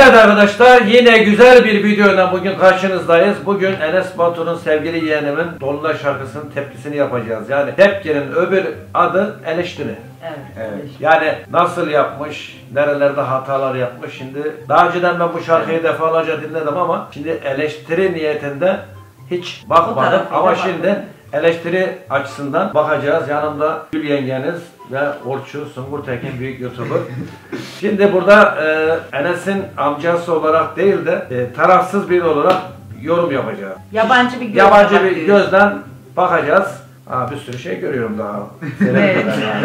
Evet arkadaşlar, yine güzel bir videoyla bugün karşınızdayız. Bugün Enes Batur'un sevgili yeğenimin Dolunay şarkısının tepkisini yapacağız. Yani tepkinin öbür adı eleştiri. Evet. Yani nasıl yapmış, nerelerde hatalar yapmış. Şimdi daha önceden ben bu şarkıyı defalarca dinledim ama şimdi eleştiri niyetinde hiç bakmadım. Ama şimdi eleştiri açısından bakacağız. Yanımda Gül yengeniz ve Orçu Sungur Tekin büyük YouTuber. Şimdi burada Enes'in amcası olarak değil de tarafsız biri olarak yorum yapacağız. Yabancı bir gözden bakacağız. Bir sürü şey görüyorum daha. Evet.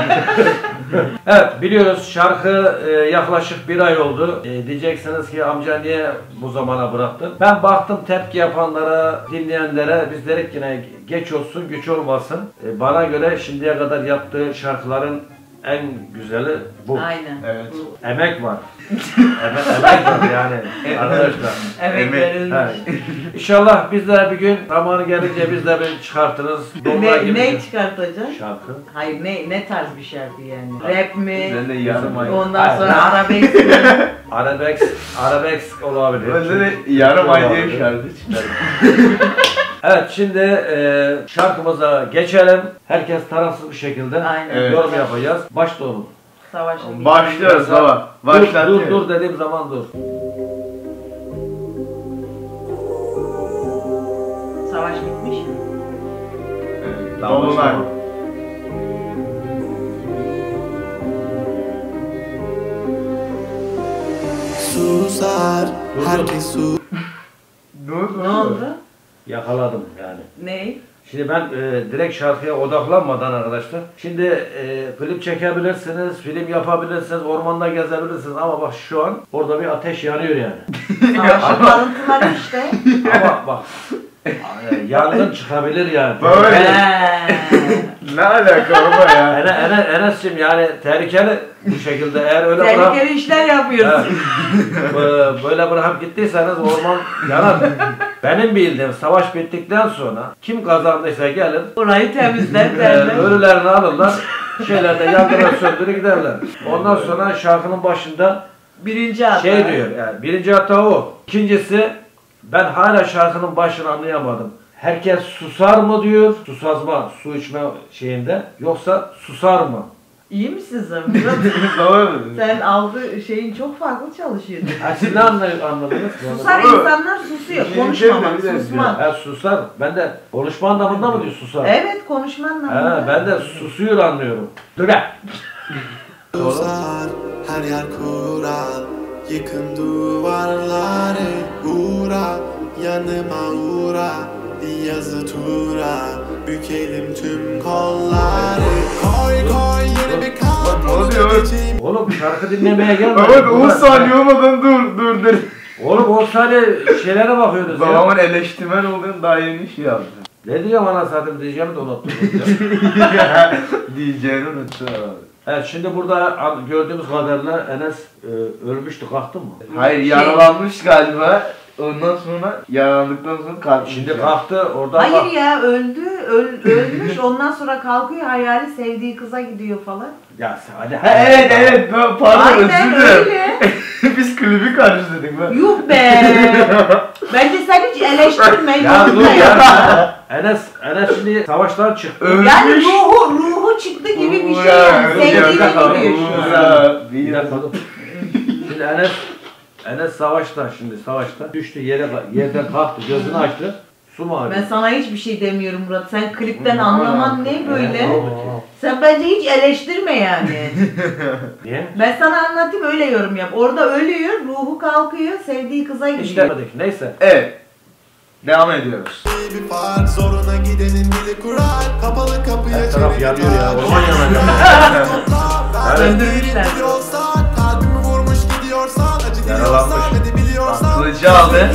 Evet, biliyoruz şarkı yaklaşık bir ay oldu. Diyeceksiniz ki amca niye bu zamana bıraktın? Ben baktım tepki yapanlara, dinleyenlere, biz dedik yine geç olsun güç olmasın. Bana göre şimdiye kadar yaptığı şarkıların en güzeli bu. Aynen. Evet. Emek var. Emek var yani arkadaşlar. Emek verilmiş. Evet. İnşallah biz de bir gün zamanı gelince biz de bir çıkartırız. Ne çıkartacaksın? Şarkı. Hayır, ne tarz bir şarkı yani? Rap mi? Ben de yarım ay. Ondan sonra arabesk mi? Arabesk olabilir. Ben de yarım ay diye bir şarkı çıkardım. Evet, şimdi şarkımıza geçelim. Herkes tarafsız bir şekilde Aynen. yorum yapacağız. Başla oğlum. Savaşın Başlıyoruz baba. Başlatıyoruz. Dur dediğim zaman dur. Savaş bitmiş mi? Evet. Tamam, Dolunay. başlama. Susar, herkes sus. Ne oldu? Yakaladım yani. Ne? Şimdi ben direkt şarkıya odaklanmadan arkadaşlar. Şimdi klip çekebilirsiniz, film yapabilirsiniz, ormanda gezebilirsiniz ama bak şu an orada bir ateş yanıyor yani. Savaşın kalıntıları işte. Ama bak yangın çıkabilir yani. Böyle. Ne alaka baba ya? Enes'cim yani tehlikeli bu şekilde eğer öyle Tehlikeli işler yapıyorsun. böyle bırakıp gittiyseniz orman yanar. Benim bildiğim savaş bittikten sonra kim kazandıysa gelir Orayı temizler derler. ölülerini alırlar şeylerde yangına söndürür giderler. Ondan sonra şarkının başında Birinci hata. şey diyor yani birinci hata o. İkincisi ben hala şarkının başını anlayamadım. Herkes susar mı diyor, susazma, su içme şeyinde, yoksa susar mı? İyi misin sen Murat? Baba. Sen aldığı şeyin çok farklı çalışıyordun. Siz ne anladınız? Susar insanlar susuyor. Konuşmamak, susmak. Susar. Ben de konuşma anlamında mı diyor susar? Evet, konuşma anlamında. Ben de susuyor anlıyorum. Dur be! Susar, her yer kural. Yıkın duvarları, uğra. Yanıma uğra, bir yazı tura. Bükelim tüm kolları. Koy yeni bir kalp. Oğlum şarkı dinlemeye gelme. Baba 10 saniye olmadan dur. Oğlum 10 saniye şeylere bakıyoruz ya. Babamın eleştirmen olduğunu daha yeni şey yaptı. Ne diyeceğim ana zaten diyeceğimi de unuttum. Diyeceğini unuttum abi. Evet, şimdi burada gördüğümüz kadarıyla Enes ölmüştü, kalktı mı? Hayır yaralanmış galiba. Ondan sonra yaralandıktan sonra kalkmış. Şimdi kalktı oradan Hayır ya, ölmüş, ondan sonra kalkıyor, hayali sevdiği kıza gidiyor falan. Ya hadi. Evet pardon Aynen özür dilerim. öyle. Biz klibi karıştırdık ben. Yuh be! Bence sen hiç eleştirme. Ya yuh dur be. ya. Enes şimdi savaştan çıktı. Yani ruhu çıktı gibi bir şey yani. Sevdiğine gidiyor şu an. Bir dakika dur. Şimdi Enes savaşta düştü yerden kalktı, gözünü açtı. Su mu arıyor? Ben sana hiçbir şey demiyorum Murat. Sen klipten anlaman ne böyle? oldu ki? Sen bence hiç eleştirme yani. Niye? Ben sana anlatayım, öyle yorum yap. Orada ölüyor, ruhu kalkıyor, sevdiği kıza gidiyor. İşte neyse. Evet. Devam ediyoruz. Bir fark zoruna gidenin dili kurar. Kapalı kapıya Her taraf yanıyor ya. Orman yanacak. Öldürmüşler. Kalbimi vurmuş gidiyorsan, acı Yaralanmış. diyorsan, edebiliyorsan. Kılıcı aldı.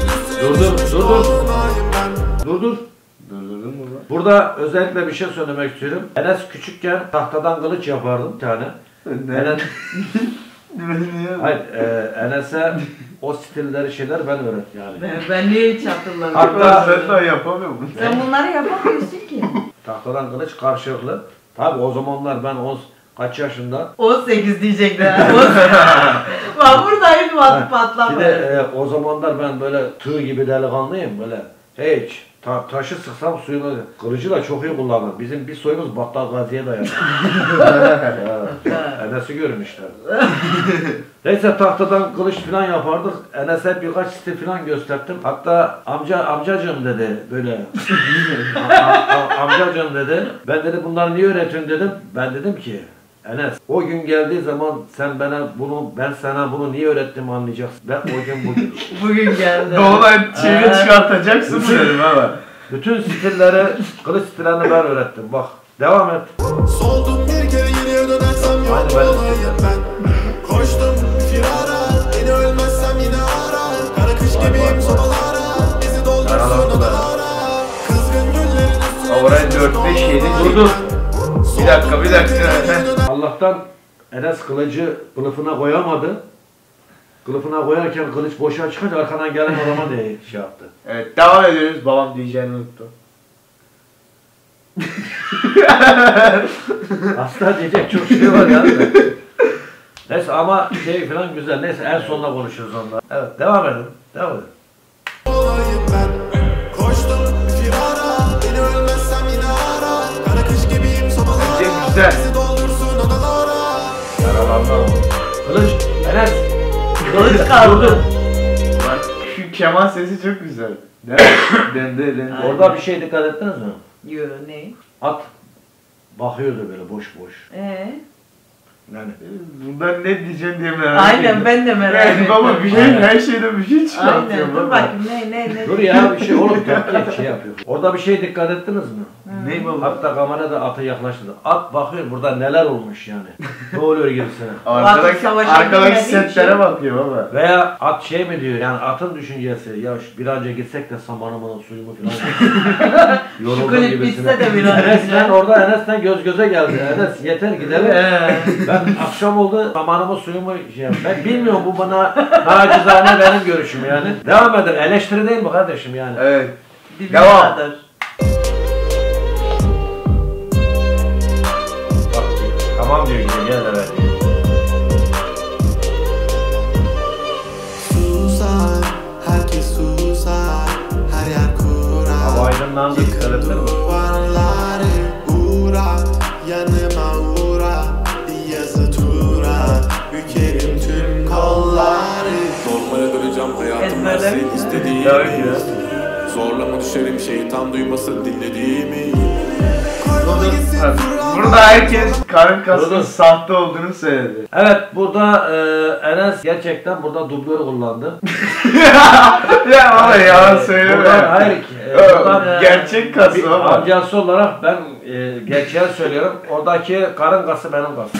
Dur. Durdurdun mu lan? Burada özellikle bir şey söylemek istiyorum. Enes küçükken tahtadan kılıç yapardım bir tane. Enes, hayır, Enes'e o stilleri şeyler ben öğrettim yani. Ben niye hiç hatırlamıyorum? Hatta Sen yapamıyor musun? Sen bunları yapamıyorsun ki. tahtadan kılıç karşılıklı. Tabi o zamanlar ben kaç yaşında? 18 diyecekler. Bak buradayım patlamayın. Şimdi o zamanlar ben böyle tığ gibi delikanlıyım böyle. Hiç taşı sıksam suyunu kılıcı da çok iyi kullanır. Bizim bir soyumuz Battal Gazi'ye dayanır. Enes'i görmüşler. Neyse tahtadan kılıç falan yapardık. Enes'e birkaç stil falan gösterdim. Hatta amcacığım dedi böyle. Amcacığım dedi. Ben dedi bunları niye öğretiyorsun dedim. Ben dedim ki Enes o gün geldiği zaman ben sana bunu niye öğrettim anlayacaksın. Ben o gün bugün. Bugün geldi. Doğudan çeviri çıkartacaksın dedim ama. Bütün stilleri, kılıç stillerini ben öğrettim. Bak devam et. Soldum bir kere geriye dönersem yok Hadi ben- olayım ben. Koştum firara, beni ölmezsem yine ara. Kara kış gibiyim sobalara, bizi doldursun odalara. Kızgın güllerin üstüne Oraya 4-5 yedi Dur. Bir dakika. Allah'tan Enes kılıcı kılıfına koyamadı. Kılıfına koyarken kılıç boşa çıkınca arkadan gelen adama diye şey yaptı. Evet devam ediyoruz. Babam diyeceğini unuttu. Aslında diyecek çok şey var yani de. Neyse ama şey falan güzel. Neyse en sonunda konuşuruz ondan. Evet devam edin. Devam edin. olayım ben. Koştum firara, beni ölmezsem yine ara. Kara kış gibiyim sobalara, Güzel. bizi doldursun odalara. Yaralandı ama. Kılıç. Enes. Kılıç kaldı. Bak şu keman sesi çok güzel. Dende. Orada bir şey dikkat ettiniz mi? Yo ne? At bakıyordu böyle boş boş. Yani Bundan ne diyeceğim diye merak Aynen ediyorum. ben de merak Yani ettim. baba bir şey her şeyden bir şey çıkartıyor. Aynen dur baba. bakayım ne. dur ya bir şey oğlum tepki şey yapıyor. Orada bir şey dikkat ettiniz mi? Ne baba? Hatta kamera da atı yaklaştırdı. At bakıyor burada neler olmuş yani. Ne oluyor gibisine. Arkadaki savaşa girmediği setlere için. bakıyor baba. Veya at şey mi diyor yani atın düşüncesi ya bir an önce gitsek de samanımın suyumu falan. Şu Yoruldum klip gibisine. bitse de bir an Enes'le önce. orada Enes'le göz göze geldi. Enes yeter gidelim. Ben akşam oldu samanımı suyumu şey yaptım. Ben bilmiyorum bu bana nacizane benim görüşüm yani. Devam edin. Eleştiri değil mi kardeşim yani? Evet. Dibine Devam. kadar. Bak, tamam diyor gidin gel de ver diyor. Susar, herkes susar, her yer kurar. Hava aydınlandı. Dikkat ettin mi? Duvarları uğra, yanıma uğra, bir yazı tura, bükerim tüm kolları. Normale döneceğim hayatım her Ezberlemiş şey mi? istediğimi. Zorlama düşerim şeytan duymasın dinlediğimi. Koymama gitsin kurallar. Burada herkes karın Dur. kasının sahte olduğunu söyledi. Evet burada Enes gerçekten burada dublör kullandı. Ya baba yalan Buradan söyleme. hayır buradan, Gerçek kası bir ama. amcası olarak ben gerçeği söylüyorum. Oradaki karın kası benim kasım.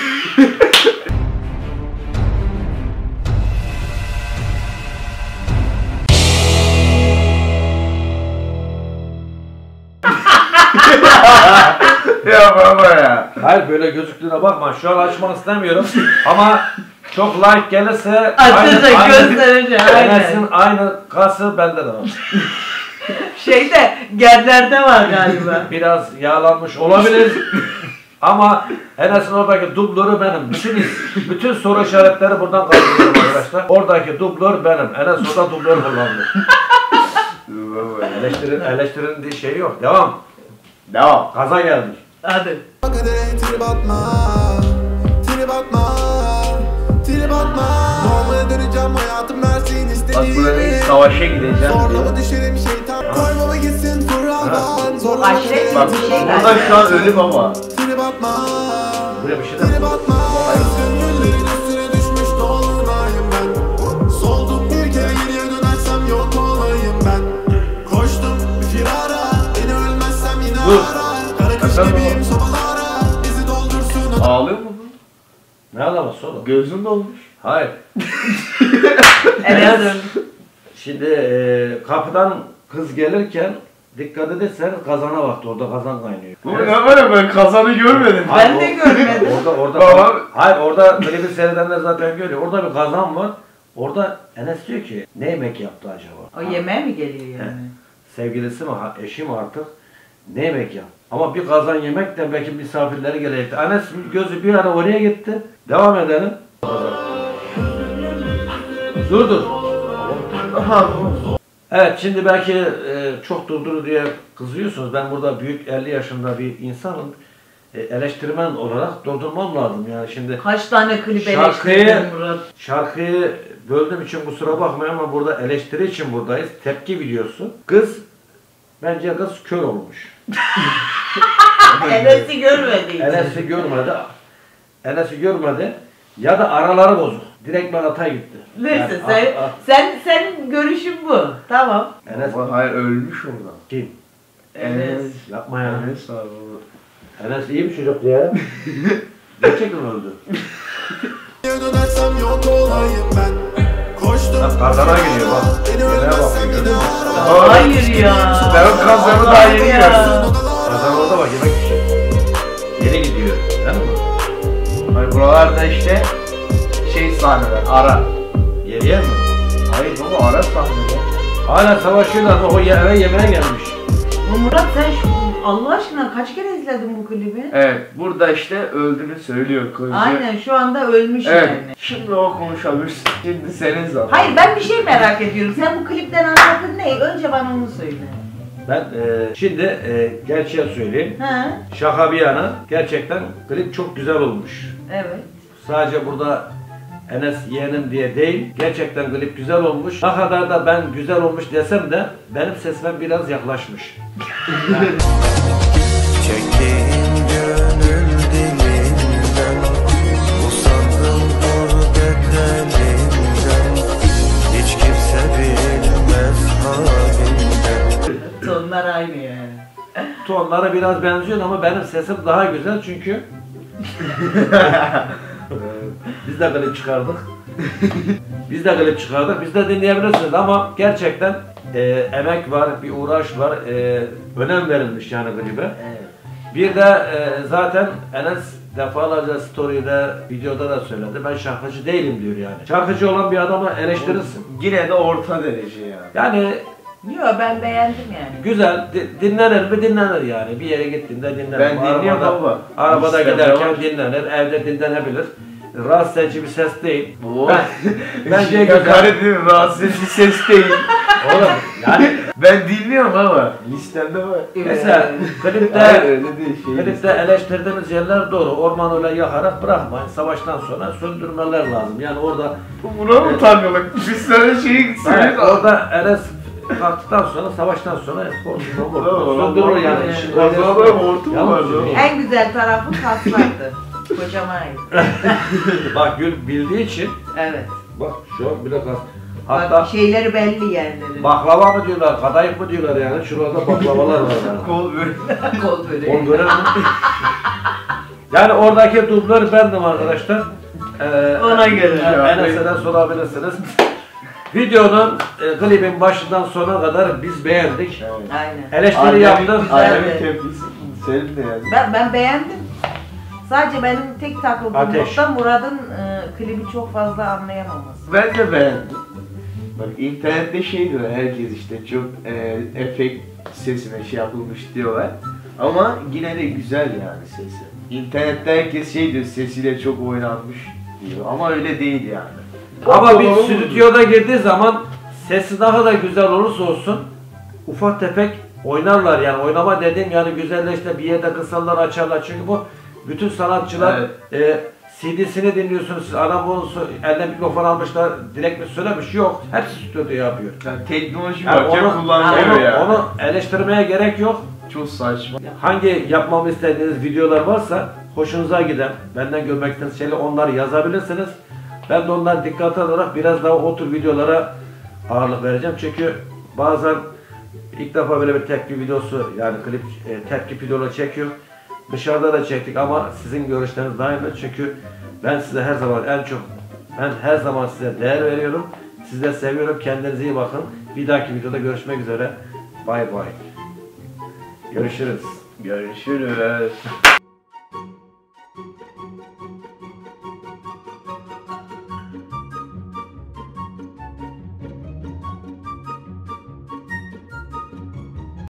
Ya baba ya. Hayır böyle gözüktüğüne bakma. Şu an açmak istemiyorum. Ama çok like gelirse Açacak göstereceğim Enes'in aynen. aynı kası bende de var. Şeyde gerlerde var galiba. Biraz yağlanmış olabilir. Ama Enes'in oradaki dublörü benim. Bütün soru işaretleri buradan kaldırıyorum arkadaşlar. Oradaki dublör benim. Enes orada dublör kullandı. Baba ya. Eleştirinin bir şeyi yok. Devam. Devam. Gaza geldik. Hadi. Kadere trip atma, trip atma, trip atma. Normale döneceğim hayatım versin Bak burada istediğimi. savaşa gideceğim diyor. Zorlama düşerim şeytan, koymama gitsin kurallar. Zorlama aşiret düşerim Bak bir şey burada galiba. şu an ölü baba. trip atma, Buraya bir şey de trip atma. Kızgın güllerin üstüne düşmüş dolunayım ben. Soldum bir kere geriye dönersem yok olayım ben. Koştum firara, beni ölmezsem yine Dur. ara. Kara kış Efendim gibiyim sobalara, bizi doldursun. Ağlıyor mu bu? Ne alaması oğlum? Gözün dolmuş. Hayır. Enes dön. Şimdi kapıdan kız gelirken dikkat edersen kazana baktı. Orada kazan kaynıyor. Bu ne var ya ben kazanı görmedim. Ben de görmedim. Orada Baba. hayır orada böyle bir seyredenler zaten görüyor. Orada bir kazan var. Orada Enes diyor ki ne yemek yaptı acaba? O yemeğe mi geliyor yani? Sevgilisi mi eşi mi artık ne yemek yaptı? Ama bir kazan yemek de belki misafirleri gelecekti. Enes gözü bir ara oraya gitti. Devam edelim. Dur. Aha. Evet, şimdi belki çok durdur diye kızıyorsunuz. Ben burada büyük 50 yaşında bir insanım. Eleştirmen olarak durdurmam lazım yani şimdi. Kaç tane klip Şarkıyı- eleştirdin Murat? Şarkıyı böldüğüm için kusura bakmayın ama burada eleştiri için buradayız. Tepki videosu. Bence kız kör olmuş. Enes'i görmedi. Enes'i görmedi ya da araları bozuk. Direkt ata gitti. Neyse Yani, senin görüşün bu. Tamam. Enes Ama hayır ölmüş orada. kim? Enes. Yapma ya. Enes abi. Enes iyi bir çocuk ya. Gerçekten öldü. Geriye dönersem yok olayım ben. Koştum Bak, kazana gidiyor bak. beni Yemeğe ölmezsem bakıyor, yine görüyor musun? ağlarım. Hayır ya. Ben o kazanı daha yeni Ya. gördüm. Kazan orada bak yemek pişiyor. Yeni gidiyor. Değil mi? Hayır buralarda işte sahneler ara. Yeriye mi? Hayır baba ara sahneler. Hala savaşıyorlar ama o eve yemeğe gelmiş. Murat sen Allah aşkına kaç kere izledin bu klibi? Evet burada işte öldüğünü söylüyor koca. Aynen şu anda ölmüş Evet. yani. Şimdi o konuşabilirsin. Şimdi senin zamanın. Hayır ben bir şey merak ediyorum. Sen bu klipten anladın ne? Önce bana onu söyle. Ben şimdi gerçeği söyleyeyim. Ha? Şaka bir yana gerçekten klip çok güzel olmuş. Evet. Sadece burada Enes yeğenim diye değil, gerçekten klip güzel olmuş. Ne kadar da ben güzel olmuş desem de benim sesime biraz yaklaşmış. Çektiğim gönül dilinden, usandım gurbetlerimden, hiç kimse bilmez halimden. Tonlar aynı yani. Tonlara biraz benziyor ama benim sesim daha güzel çünkü biz de klip çıkardık. Biz de dinleyebilirsiniz ama gerçekten emek var, bir uğraş var, önem verilmiş yani klibe. Evet. Bir de zaten Enes defalarca story'de, videoda da söyledi. Ben şarkıcı değilim diyor yani. Şarkıcı olan bir adamı eleştirirsin. Yine de orta derece yani. Yani Yok ben beğendim yani. güzel, dinlenir mi dinlenir yani. Bir yere gittiğinde dinlenir. Ben dinliyorum baba. Arabada Listede giderken var. dinlenir, evde dinlenebilir. Rahatsız edici bir ses değil. Oo. Bence güzel. Hakaret değil mi? Rahatsız edici ses değil. Oğlum yani Ben dinliyorum ama listemde var. mesela Hayır klipte öyle değil şey. Klipte eleştirdiğimiz yerler doğru. Ormanı öyle yakarak bırakmayın. Savaştan sonra söndürmeler lazım. Yani orada Buna mı utanıyorlar? Biz sana şeyi söylüyoruz. orada Enes kalktıktan sonra savaştan sonra söndürür yani. Şimdi O zaman hortum Yalnız vardı. söyleyeyim. En güzel tarafı kaslardı. Kocama ait. Bak Gül bildiği için Evet. bak şu an bile kas. Bak Hatta şeyleri belli yerleri. baklava mı diyorlar, kadayıf mı diyorlar yani. Şurada baklavalar var yani. Kol böyle. Kol böyle. Onu gören mi? Yani oradaki dublör bendim arkadaşlar. Ona göre. Enes'e de sorabilirsiniz. Videonun, klibin başından sona kadar biz beğendik. Aynen. Eleştiri yaptık. Ailemin tepkisi. Senin de yani. Ben beğendim. Sadece benim tek takıldığım Ateş. nokta Murat'ın klibi çok fazla anlayamaması. Ben de beğendim. Bak internette şey diyor herkes işte çok efekt sesine şey yapılmış diyorlar. Ama yine de güzel yani sesi. İnternette herkes şey diyor sesiyle çok oynanmış diyor ama öyle değil yani. Ama bir stüdyoda girdiği zaman sesi ne kadar güzel olursa olsun ufak tefek oynarlar yani. Oynama dediğim yani güzelleşte bir yerde kısallar açarlar çünkü bu bütün sanatçılar CD'sini dinliyorsunuz, adam bunu eline mikrofon almışlar, direkt mi söylemiş? Yok. Hepsi stüdyo yapıyor. Yani teknoloji Yani varken kullanılıyor yani. onu eleştirmeye gerek yok. Çok saçma. Hangi yapmamı istediğiniz videolar varsa hoşunuza giden, benden görmek istediğiniz şeyleri onları yazabilirsiniz. Ben de onları dikkate alarak biraz daha o tür videolara ağırlık vereceğim. Çünkü bazen ilk defa böyle bir tepki videosu yani klip tepki videoları çekiyor. Dışarıda da çektik ama sizin görüşleriniz daha önemli çünkü ben size her zaman size değer veriyorum. Sizi de seviyorum. Kendinize iyi bakın. Bir dahaki videoda görüşmek üzere. Bay bay. Görüşürüz. Görüşürüz.